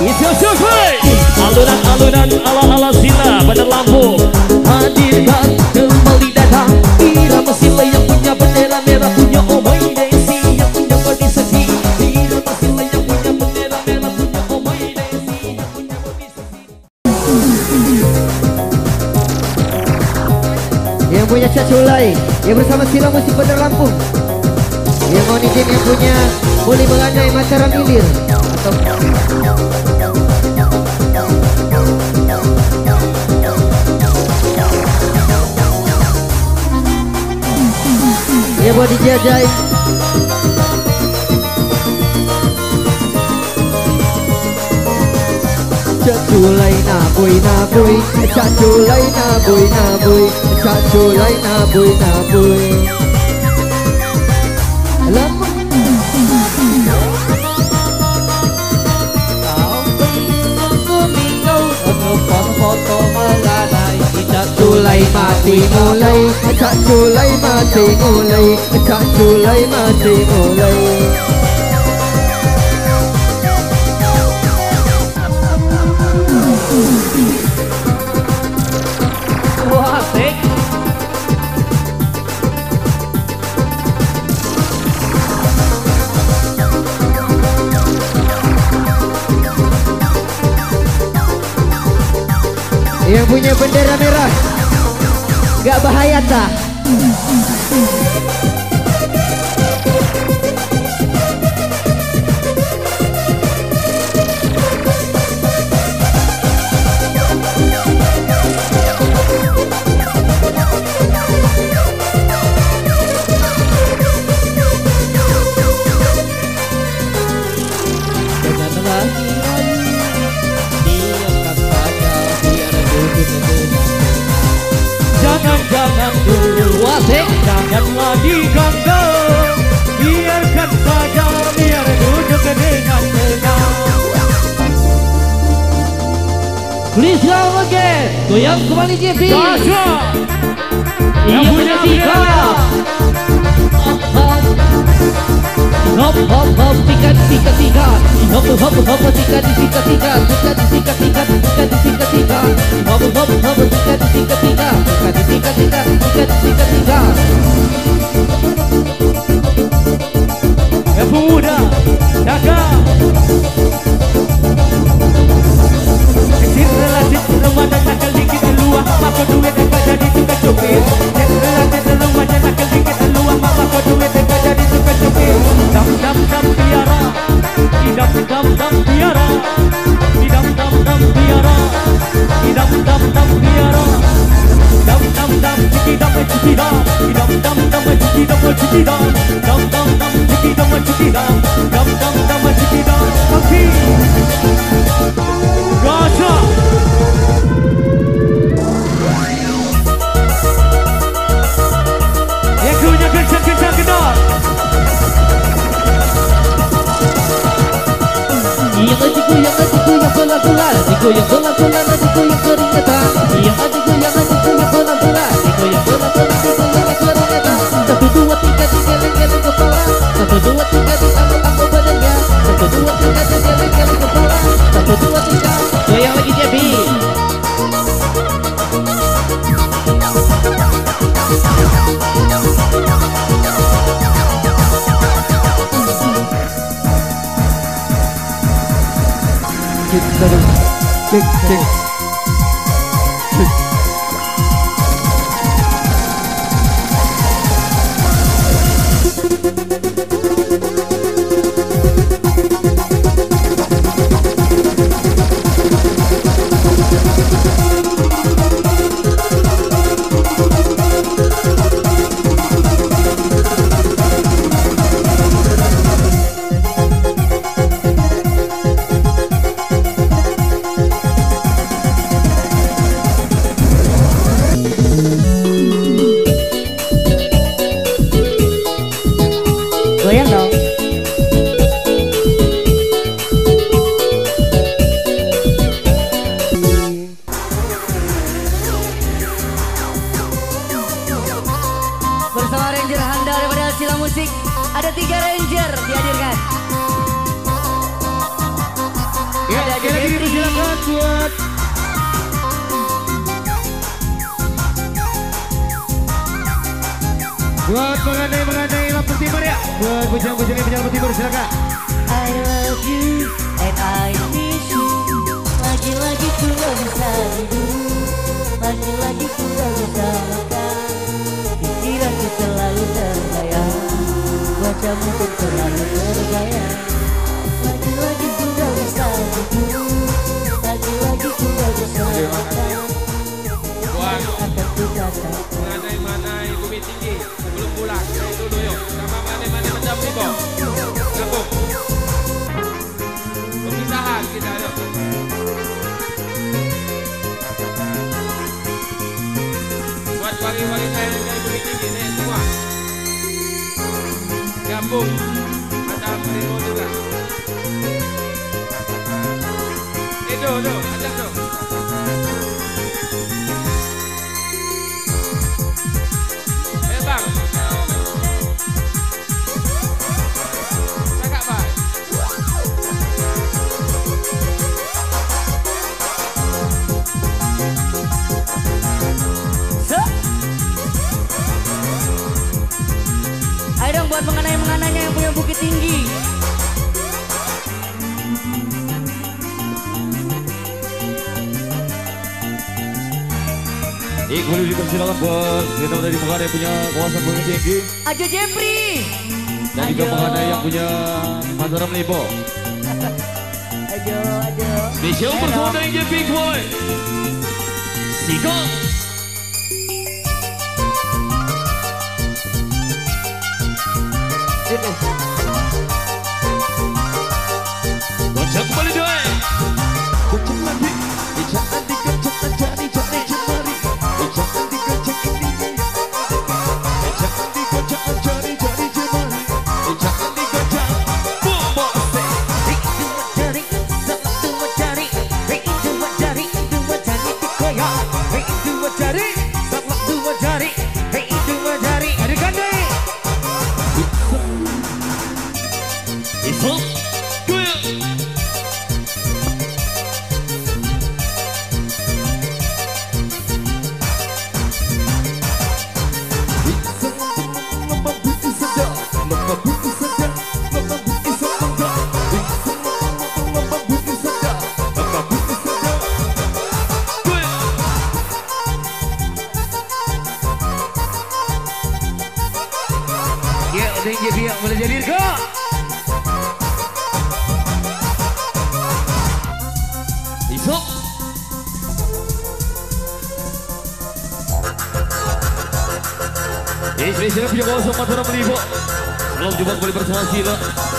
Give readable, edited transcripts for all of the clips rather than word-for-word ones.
Itu survei alunan-alunan ala-ala sila Bandar Lampung hadirkan kembali datang irama sila yang punya bendera merah, punya Omoi Desi yang punya body seksi. Irama sila yang punya bendera merah, punya Omoi Desi yang punya body seksi. Yang punya Cak Culai yang bersama sila musik Bandar Lampung. Yang mau nitip yang punya boleh mengandai Mataram Ilir atau ya buat dijajai. Cak Culai naboy naboy, Cak Culai naboy naboy, Cak Culai naboy naboy. Foto melalai, Cak Culai mati mulai, Cak Culai mati mulai, Cak Culai mati mulai. Wah, asik. Yang punya bendera merah gak bahaya tak? Jangan dulu wasik, janganlah diganggu, biarkan saja, biar duduk dengan tenang. Please go again. Goyang kembali JP. Tasha Yang punya tiga. Hop hop hop tiga tiga tiga. Hop hop hop tiga tiga tiga. Tiga tiga tiga tiga tiga tiga. Hop hop hop tiga tiga tiga. Tiga tiga tiga tiga tiga tiga. pemuda dagang kecil relatif remaja nakal dikit luah maka duit dekat jadi tukang copet. Kecil relatif remaja nakal dikit luah maka duit dekat jadi tukang copet. Dam dam dam tiara, idam dam dam tiara, idam dam dam tiara, idam dam dam tiara. Dam dam dam ciki dam ciki dam, idam dam dam ciki dam ciki dam, dam dam dam ciki dam ciki dam, dam dam dam ciki dam. Oke, gasa. Yang punya kencang-kencang kenal. Yang adikku yang bola-bola, adikku yang bola-bola, adikku yang keringatan. Yang adikku yang bola-bola, adikku yang bola-bola, adikku yang keringatan. 1, 2, 3 digeleng-geleng kepala, 1, 2, 3 diangkat-angkat badannya, 1, 2, 3 digeleng-geleng kepala, 1, 2, 3. Goyang lagi Jebi. Cek cek. Buat mengenai lampu timur ya. Buat bujang-bujang lampu timur silakan. I love you and I miss you. Lagi-lagi ku gak bisa tidur, lagi-lagi ku gak bisa makan. Pikiranku selalu terbayang, wajahmu pun selalu terbayang. Lagi-lagi ku gak bisa tidur, lagi-lagi ku gak bisa makan. Akan ku katakan Manai bumi tinggi sebelum pulang. Saya dulu yuk. Sama manai macam ni boh. Gabung. Pemisahan kita yuk. Buat wangi-wangi dari bumi tinggi naik semua. Gabung. Macam harimau juga. Do, macam tu. Bang, cakap bang. ayo dong buat mengenai-mengenainya yang punya bukit tinggi. Boleh dipersilakan buat kita dari mengenai yang punya kawasan bukit tinggi. Ajo Jeffrey. Dan juga mengenai yang punya Mataram Lipo. Ajo. Spesial bersama dengan Jeffrey Boy. Siko. Gocak kembali doa. Gocak lagi. Gocak nanti gocak jadi jemari. Gocak nanti gocak ini. Gocak nanti gocak jadi jemari. Gocak nanti gocak. Bombose. Dua jari, dua jari. Dua jari dikoyak. Dua jari, dua jari. Dua jari. Ada gandai. Isu. Ya, tinggi pihak boleh jadi kok. Isuk. Spesial punya kawasan Mataram Lipo. Salam jumpa kembali bersama Sila.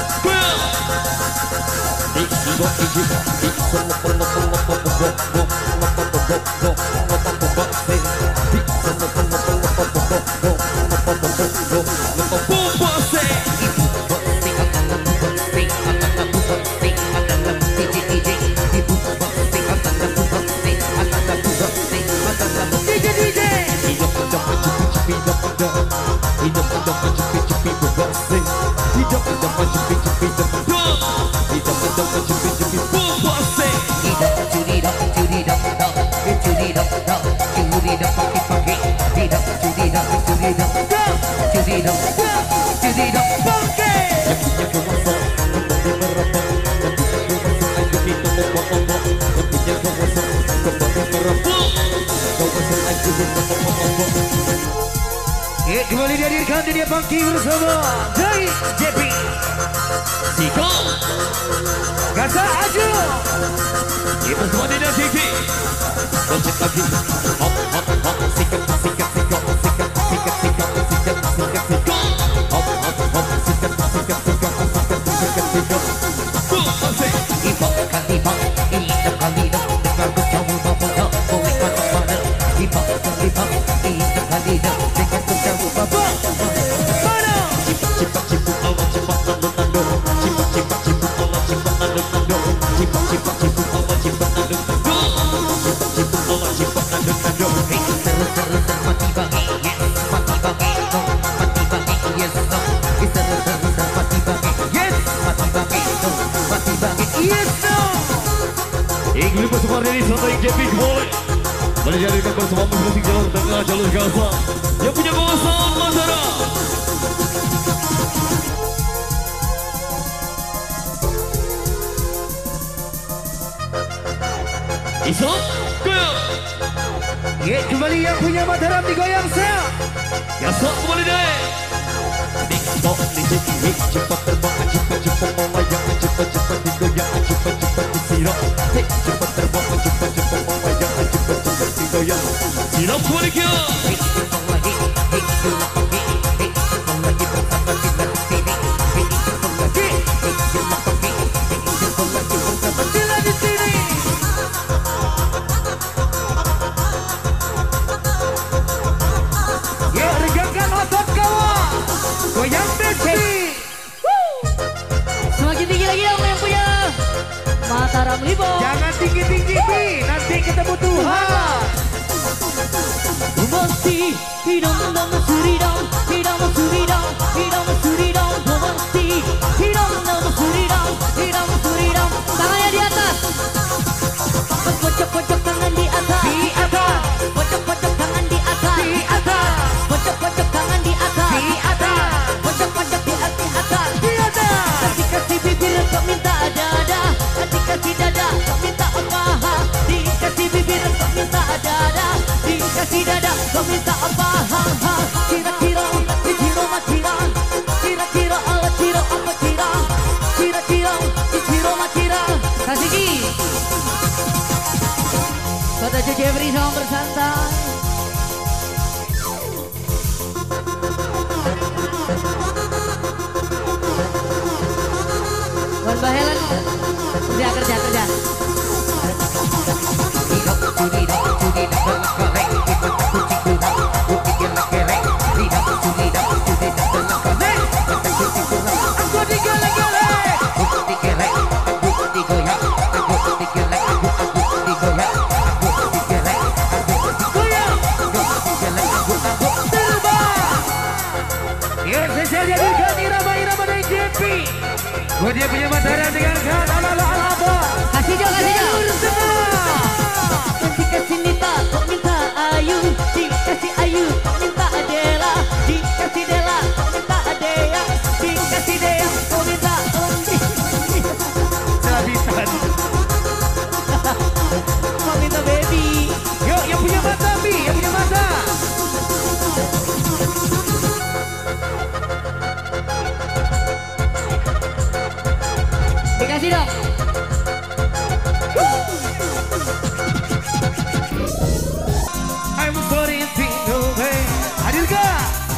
Kembali dihadirkan dunia funky bersama dari JP Siko Kasa Aju kita semua di JP Konsep lagi hop hop hop sikat sikat sikat sikat sikat sikat sikat sikat sikat hop hop hop sikat sikat sikat sikat sikat sikat konsep ibang kalibang ilidang kalidang dengar bercampur bapak boleh kata pada ibang kalibang ilidang kalidang dengar bercampur bapak mana cipat cipat cipat Allah cipat nando nando cipat cipat cipat Allah cipat nando nando cipat cipat cipat Allah cipat nando nando cipat cipat Allah cipat nando nando itu terus mati bangi yes mati bangi no mati bangi yes no itu terus mati bangi yes mati bangi no mati bangi yes no Inggris bersama dari Santai Jepik Boy menjadikan bersama musik jalur tengah jalur Gaza yang punya kawasan Mataram Isok, goyang. Ya, kembali yang punya Mataram digoyang saya. Ya sok kembali deh. Tok dijoki cepat terbang cepat melayang cepat digoyang cepat disirap cepat terbang cepat melayang cepat digoyang Sirap kembali ke. Ya, regangkan otot kawan. Goyang besi. Semakin tinggi lagi dong yang punya Mataram Libo. Jangan tinggi-tinggi Bi, nanti ketemu Tuhan. Bumasti hidung dan suridang, hidung suridang, hidung suridang. Bumasti hidung dan suridang, hidung suridang. Tangannya di atas. Pojok-pojok tangan di atas. Di atas. Pojok-pojok tangan di atas. Di atas. Pojok-pojok tangan di atas. Di atas. Pojok-pojok di atas. Di atas. Dikasih bibir kok minta dada, dikasih dada kok minta apa? Dikasih bibir kok minta dada, dikasih dada kok minta apa? Kira-kira dikira makira, kira-kira ala kira apa kira, kira-kira dikira makira. Kasih ki. Kota Jeffrey sama bersantai. Buat Mbak Helen, kerja. Aku digele-gele. Goyang. Terbang. Ya, saya hadirkan irama-irama dari JP. Dia punya Mataram dengarkan ala-ala. Kasih Jo. Semua. Dikasih Nita, kok minta Ayu, dikasih Ayu, kok minta Adela, dikasih Dela, kok minta Adea, dikasih Dea, kok minta Undi, Sabitan. kok minta Baby. Yuk, yang punya mata Bi, yang punya mata. Dikasih dong. I'm sorry away. Hadir gak?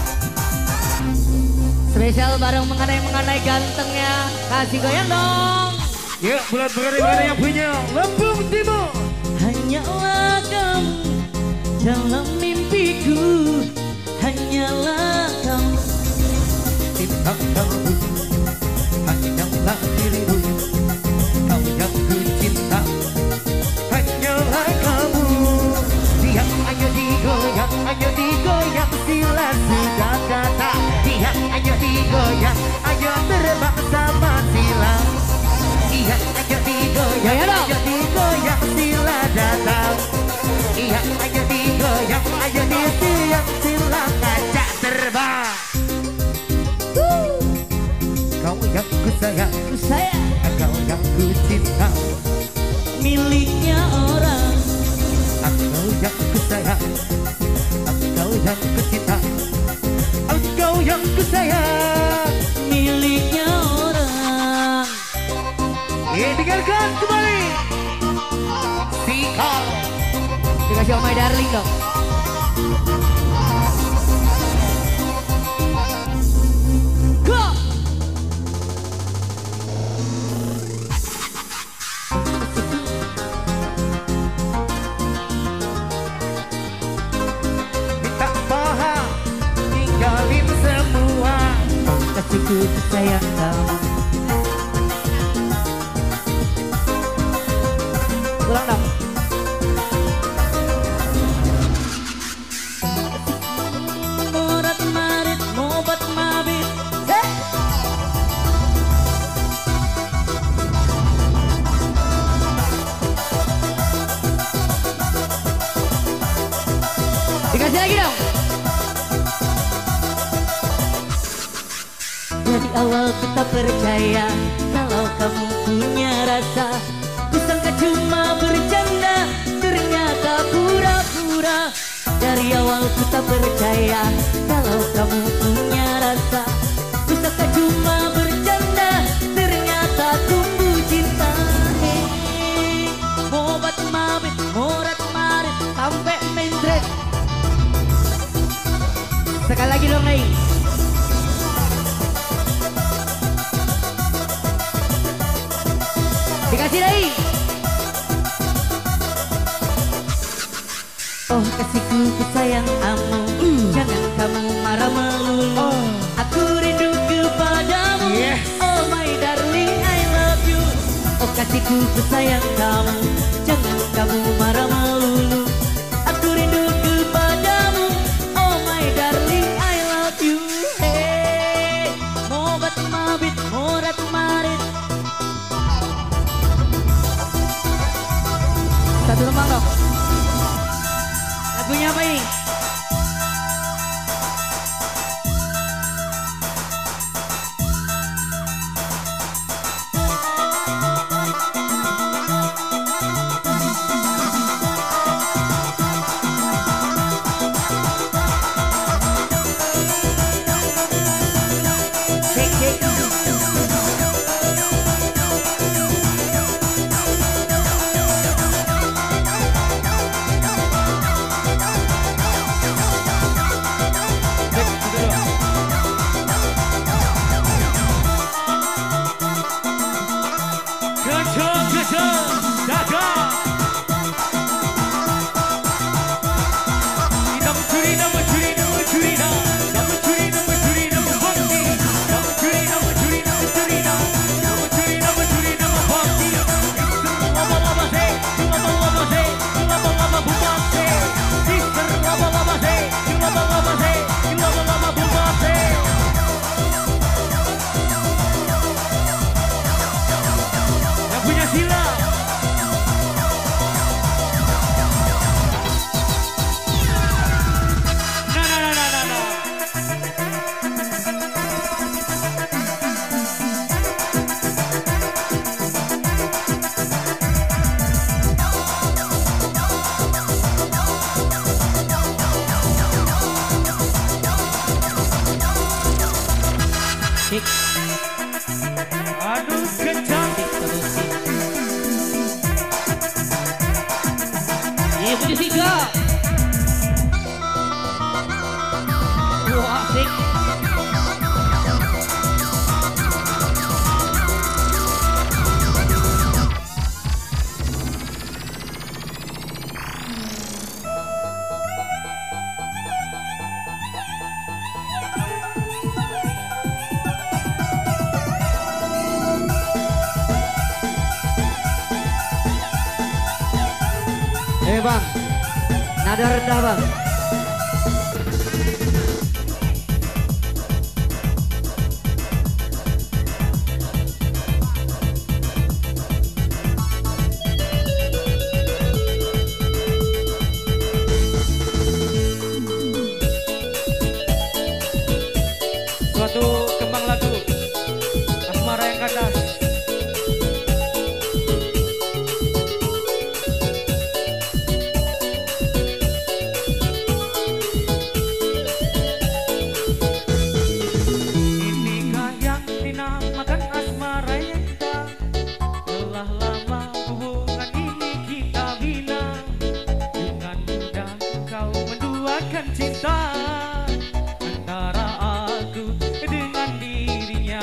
Spesial bareng mengenai gantengnya. Kasih goyang dong. Yuk, bulat mengenai yang punya Lampung Timur. Hanyalah kamu dalam mimpiku, hanyalah kamu. Cinta kamu, hanyalah dirimu. Kamu yang ku cinta, hanyalah kamu. Yang ayo digoyang, sila sudah datang. Yang ayo digoyang, ayo terbang sama sila. Yang ayo digoyang, sila datang. Yang ayo digoyang, ayo disiang sila ngajak terbang. Kau yang ku sayang, kau yang ku cinta. Miliknya orang. Engkau yang ku sayang, engkau yang ku cinta. Engkau yang ku sayang, Miliknya orang. dengarkan kembali. Sikap Dikasih Oh My Darling dong. Go! minta paham, tinggalin semua. Kasihku sayang kamu. Ulang dong. Morat marit mobat mabit. Dikasih lagi dong. Dari awal kita percaya kalau kamu punya rasa, kusangka cuma bercanda. pura-pura. Dari awal ku tak percaya kalau kamu punya rasa. Ku sangka cuma bercanda, ternyata tumbuh cinta. Mobat mabit, morat marit, sampai mendret. Sekali lagi dong nih. Dikasih lagi. Oh kasihku, ku sayang kamu, jangan kamu marah melulu. Aku rindu kepadamu, oh my darling I love you. Oh kasihku, ku sayang kamu, jangan kamu marah melulu. Aku rindu kepadamu, oh my darling I love you. Hey, mobat mabit, morat marit. Satu lembang dong. Lagunya apa ini? Aduh kecantik Iya punya tiga. Wah asik. Bang, nada rendah bang. suatu kembang lagu asmara yang kandas. Cinta antara aku dengan dirinya.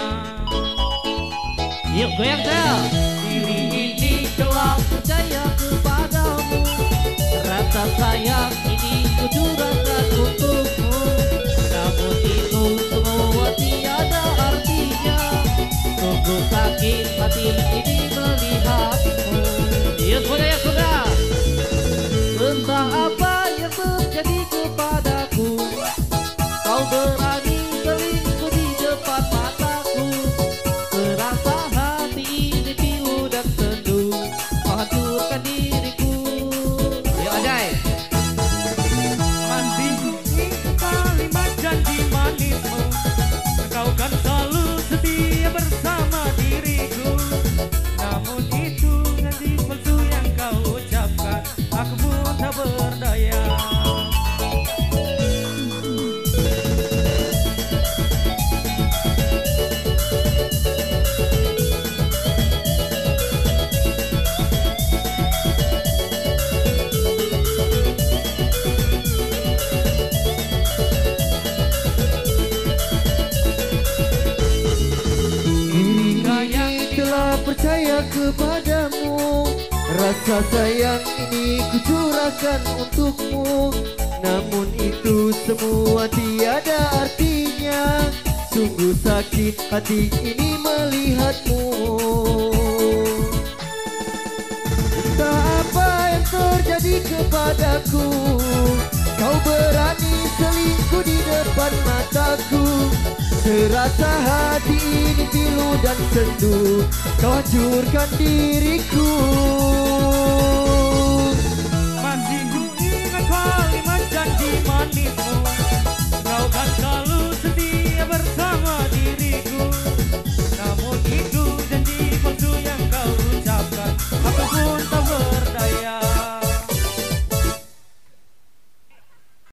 Yuk goyang saya. Diri ini telah Percaya kepadamu, rasa sayang ini kucurahkan untukmu. Namun itu semua tiada artinya. Sungguh sakit hati ini melihatmu. Yuk sudah, sudah. Entah apa yang terjadi kepadaku, kau berani selingkuh di depan mataku. Serasa hati ini pilu dan sendu, menghancurkan diriku. Yuk Ajay. masih ingat kalimat janji manismu. Kau kan selalu setia bersama diriku. Rasa sayang ini kucurahkan untukmu, namun itu semua tiada artinya. Sungguh sakit hati ini melihatmu. Entah apa yang terjadi kepadaku, kau berani selingkuh di depan mataku. Serasa hati ini pilu dan sendu, kau hancurkan diriku.